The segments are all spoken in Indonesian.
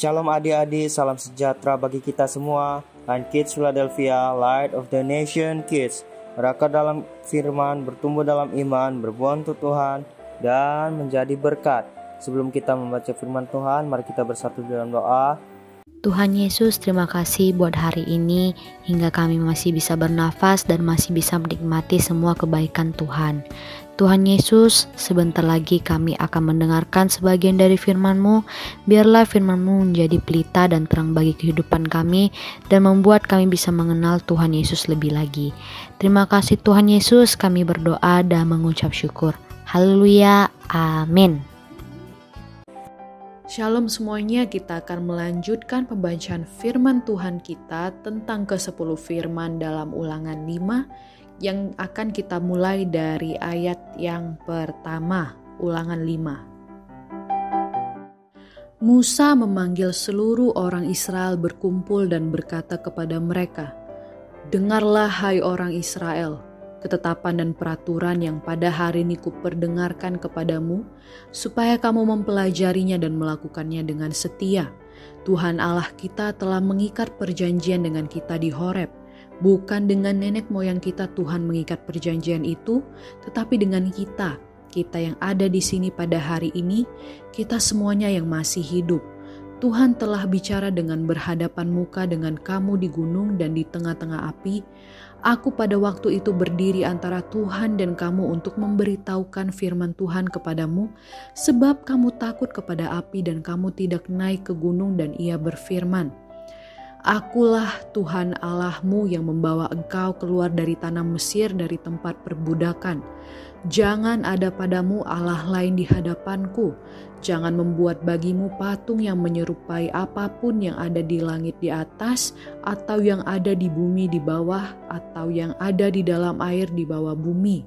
Shalom adik-adik, salam sejahtera bagi kita semua. Line Kids Philadelphia, Light of the Nation Kids. Berakar dalam firman, bertumbuh dalam iman, berbuah untuk Tuhan, dan menjadi berkat. Sebelum kita membaca firman Tuhan, mari kita bersatu dalam doa. Tuhan Yesus, terima kasih buat hari ini hingga kami masih bisa bernafas dan masih bisa menikmati semua kebaikan Tuhan. Tuhan Yesus, sebentar lagi kami akan mendengarkan sebagian dari firman-Mu. Biarlah firman-Mu menjadi pelita dan terang bagi kehidupan kami dan membuat kami bisa mengenal Tuhan Yesus lebih lagi. Terima kasih Tuhan Yesus, kami berdoa dan mengucap syukur. Haleluya, amin. Shalom semuanya, kita akan melanjutkan pembacaan firman Tuhan kita tentang ke-10 firman dalam Ulangan 5 yang akan kita mulai dari ayat yang pertama, Ulangan 5. Musa memanggil seluruh orang Israel berkumpul dan berkata kepada mereka, "Dengarlah hai orang Israel, ketetapan dan peraturan yang pada hari ini kuperdengarkan kepadamu, supaya kamu mempelajarinya dan melakukannya dengan setia. Tuhan Allah kita telah mengikat perjanjian dengan kita di Horeb, bukan dengan nenek moyang kita Tuhan mengikat perjanjian itu, tetapi dengan kita yang ada di sini pada hari ini, kita semuanya yang masih hidup. Tuhan telah bicara dengan berhadapan muka dengan kamu di gunung dan di tengah-tengah api. Aku pada waktu itu berdiri antara Tuhan dan kamu untuk memberitahukan firman Tuhan kepadamu, sebab kamu takut kepada api dan kamu tidak naik ke gunung." Dan ia berfirman, "Akulah Tuhan Allahmu yang membawa engkau keluar dari tanah Mesir, dari tempat perbudakan. Jangan ada padamu Allah lain di hadapanku. Jangan membuat bagimu patung yang menyerupai apapun yang ada di langit di atas, atau yang ada di bumi di bawah, atau yang ada di dalam air di bawah bumi.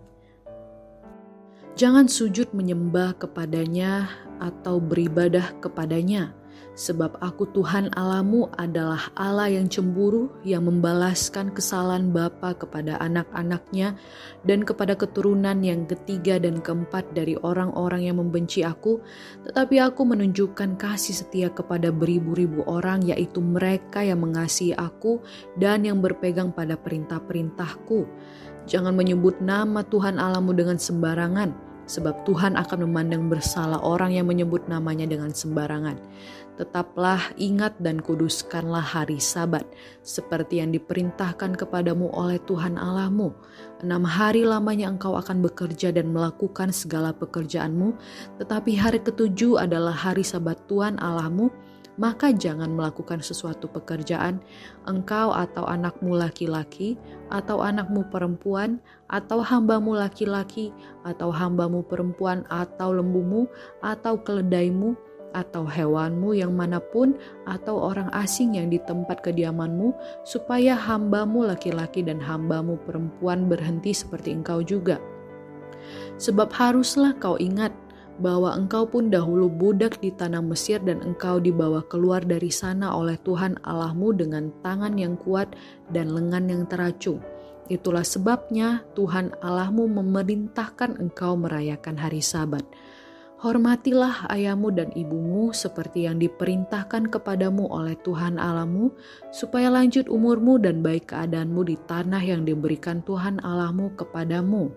Jangan sujud menyembah kepadanya atau beribadah kepadanya. Sebab aku Tuhan Allahmu adalah Allah yang cemburu, yang membalaskan kesalahan bapa kepada anak-anaknya dan kepada keturunan yang ketiga dan keempat dari orang-orang yang membenci aku. Tetapi aku menunjukkan kasih setia kepada beribu-ribu orang, yaitu mereka yang mengasihi aku dan yang berpegang pada perintah-perintahku. Jangan menyebut nama Tuhan Allahmu dengan sembarangan, sebab Tuhan akan memandang bersalah orang yang menyebut namanya dengan sembarangan. Tetaplah ingat dan kuduskanlah hari Sabat, seperti yang diperintahkan kepadamu oleh Tuhan Allahmu. 6 hari lamanya engkau akan bekerja dan melakukan segala pekerjaanmu, tetapi hari ke-7 adalah hari Sabat Tuhan Allahmu. Maka jangan melakukan sesuatu pekerjaan, engkau atau anakmu laki-laki, atau anakmu perempuan, atau hambamu laki-laki, atau hambamu perempuan, atau lembumu, atau keledaimu, atau hewanmu yang manapun, atau orang asing yang di tempat kediamanmu, supaya hambamu laki-laki dan hambamu perempuan berhenti seperti engkau juga. Sebab haruslah kau ingat bahwa engkau pun dahulu budak di tanah Mesir, dan engkau dibawa keluar dari sana oleh Tuhan Allahmu dengan tangan yang kuat dan lengan yang teracung. Itulah sebabnya Tuhan Allahmu memerintahkan engkau merayakan hari Sabat. Hormatilah ayahmu dan ibumu seperti yang diperintahkan kepadamu oleh Tuhan Allahmu, supaya lanjut umurmu dan baik keadaanmu di tanah yang diberikan Tuhan Allahmu kepadamu.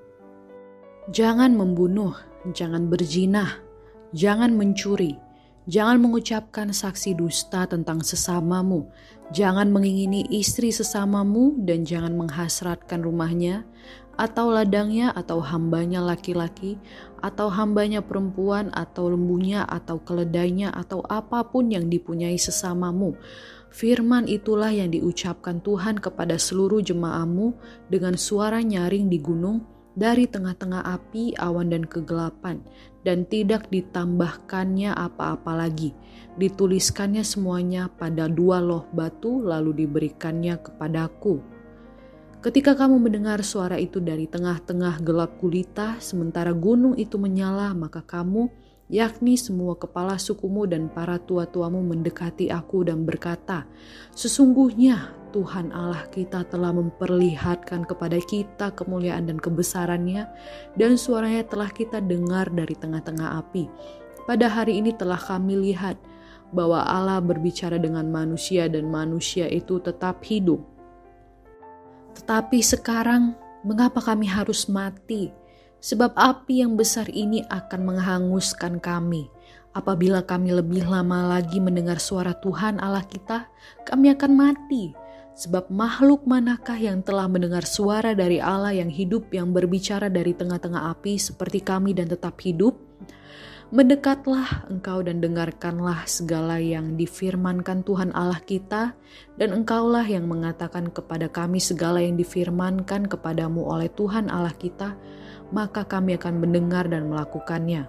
Jangan membunuh, jangan berzinah, jangan mencuri, jangan mengucapkan saksi dusta tentang sesamamu, jangan mengingini istri sesamamu, dan jangan menghasratkan rumahnya, atau ladangnya, atau hambanya laki-laki, atau hambanya perempuan, atau lembunya, atau keledainya, atau apapun yang dipunyai sesamamu. Firman itulah yang diucapkan Tuhan kepada seluruh jemaahmu dengan suara nyaring di gunung, dari tengah-tengah api, awan dan kegelapan, dan tidak ditambahkannya apa-apa lagi. Dituliskannya semuanya pada 2 loh batu, lalu diberikannya kepadaku. Ketika kamu mendengar suara itu dari tengah-tengah gelap gulita, sementara gunung itu menyala, maka kamu, yakni semua kepala sukumu dan para tua-tuamu mendekati aku dan berkata, "Sesungguhnya Tuhan Allah kita telah memperlihatkan kepada kita kemuliaan dan kebesarannya, dan suaranya telah kita dengar dari tengah-tengah api. Pada hari ini telah kami lihat bahwa Allah berbicara dengan manusia dan manusia itu tetap hidup. Tetapi sekarang, mengapa kami harus mati? Sebab api yang besar ini akan menghanguskan kami. Apabila kami lebih lama lagi mendengar suara Tuhan Allah kita, kami akan mati. Sebab makhluk manakah yang telah mendengar suara dari Allah yang hidup, yang berbicara dari tengah-tengah api seperti kami dan tetap hidup? Mendekatlah engkau dan dengarkanlah segala yang difirmankan Tuhan Allah kita, dan engkaulah yang mengatakan kepada kami segala yang difirmankan kepadamu oleh Tuhan Allah kita, maka kami akan mendengar dan melakukannya.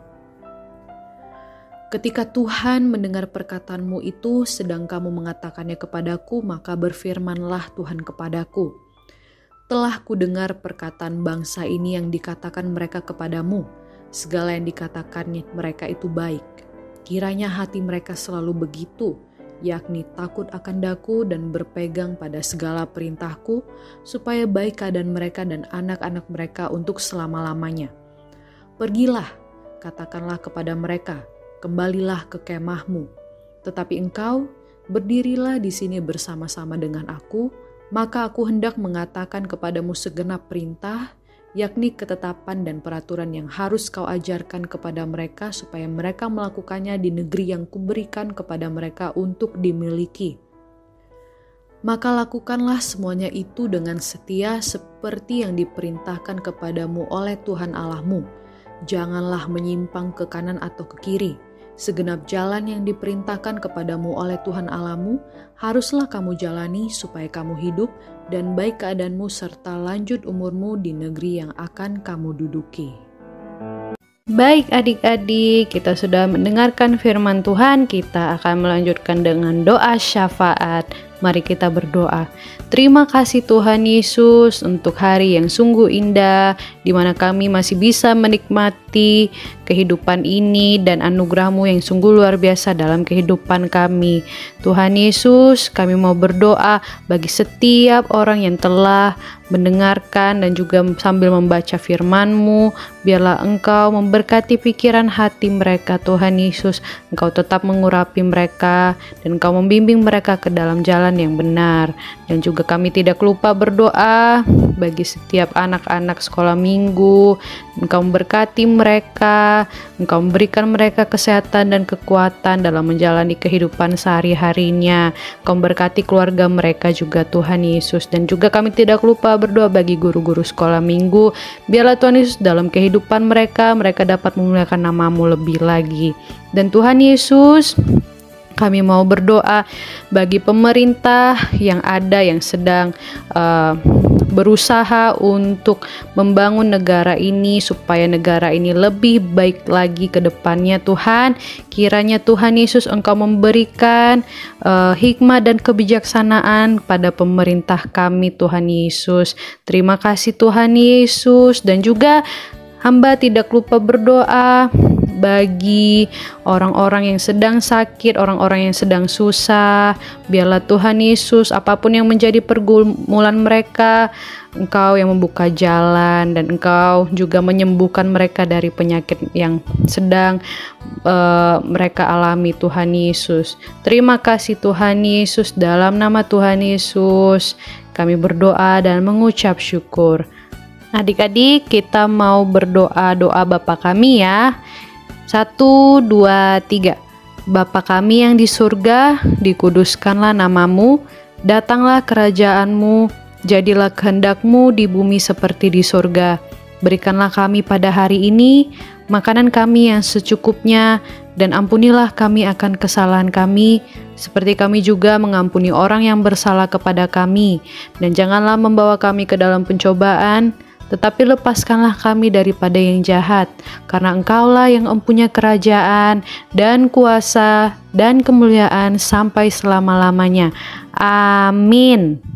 Ketika Tuhan mendengar perkataanmu itu, sedang kamu mengatakannya kepadaku, maka berfirmanlah Tuhan kepadaku. Telah kudengar perkataan bangsa ini yang dikatakan mereka kepadamu. Segala yang dikatakannya mereka itu baik. Kiranya hati mereka selalu begitu, yakni takut akan Daku dan berpegang pada segala perintahku, supaya baik keadaan mereka dan anak-anak mereka untuk selama-lamanya. Pergilah, katakanlah kepada mereka, kembalilah ke kemahmu. Tetapi engkau, berdirilah di sini bersama-sama dengan aku, maka aku hendak mengatakan kepadamu segenap perintah, yakni ketetapan dan peraturan yang harus kau ajarkan kepada mereka supaya mereka melakukannya di negeri yang kuberikan kepada mereka untuk dimiliki. Maka lakukanlah semuanya itu dengan setia seperti yang diperintahkan kepadamu oleh Tuhan Allahmu. Janganlah menyimpang ke kanan atau ke kiri. Segenap jalan yang diperintahkan kepadamu oleh Tuhan Allahmu haruslah kamu jalani supaya kamu hidup dan baik keadaanmu serta lanjut umurmu di negeri yang akan kamu duduki. Baik adik-adik, kita sudah mendengarkan firman Tuhan, kita akan melanjutkan dengan doa syafaat. Mari kita berdoa. Terima kasih Tuhan Yesus untuk hari yang sungguh indah, di mana kami masih bisa menikmati kehidupan ini dan anugerah-Mu yang sungguh luar biasa dalam kehidupan kami. Tuhan Yesus, kami mau berdoa bagi setiap orang yang telah mendengarkan dan juga sambil membaca firman-Mu, biarlah Engkau memberkati pikiran hati mereka Tuhan Yesus. Engkau tetap mengurapi mereka dan Engkau membimbing mereka ke dalam jalan yang benar. Dan juga kami tidak lupa berdoa bagi setiap anak-anak sekolah minggu. Engkau memberkati mereka, Engkau memberikan mereka kesehatan dan kekuatan dalam menjalani kehidupan sehari-harinya. Engkau memberkati keluarga mereka juga Tuhan Yesus. Dan juga kami tidak lupa berdoa bagi guru-guru sekolah minggu. Biarlah Tuhan Yesus dalam kehidupan mereka dapat memuliakan nama-Mu lebih lagi. Dan Tuhan Yesus, kami mau berdoa bagi pemerintah yang ada yang sedang berusaha untuk membangun negara ini supaya negara ini lebih baik lagi ke depannya Tuhan. Kiranya Tuhan Yesus Engkau memberikan hikmah dan kebijaksanaan pada pemerintah kami Tuhan Yesus. Terima kasih Tuhan Yesus. Dan juga hamba tidak lupa berdoa bagi orang-orang yang sedang sakit, orang-orang yang sedang susah. Biarlah Tuhan Yesus, apapun yang menjadi pergumulan mereka, Engkau yang membuka jalan dan Engkau juga menyembuhkan mereka dari penyakit yang sedang mereka alami Tuhan Yesus. Terima kasih Tuhan Yesus, dalam nama Tuhan Yesus kami berdoa dan mengucap syukur. Adik-adik, kita mau berdoa doa Bapa kami ya. 1, 2, 3. Bapa kami yang di surga, dikuduskanlah nama-Mu, datanglah kerajaan-Mu, jadilah kehendak-Mu di bumi seperti di surga. Berikanlah kami pada hari ini makanan kami yang secukupnya, dan ampunilah kami akan kesalahan kami, seperti kami juga mengampuni orang yang bersalah kepada kami. Dan janganlah membawa kami ke dalam pencobaan, tetapi lepaskanlah kami daripada yang jahat, karena Engkaulah yang mempunyai kerajaan dan kuasa dan kemuliaan sampai selama-lamanya. Amin.